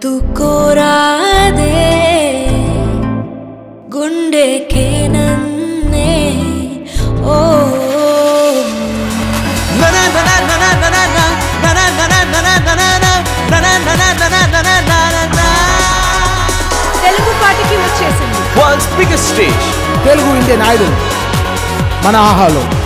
హత్తుకోరాదే గుండెకే నన్నే ఓ తెలుగు పాటకి వచ్చేసింది world's biggest stage Telugu Indian Idol మన ఆహాలో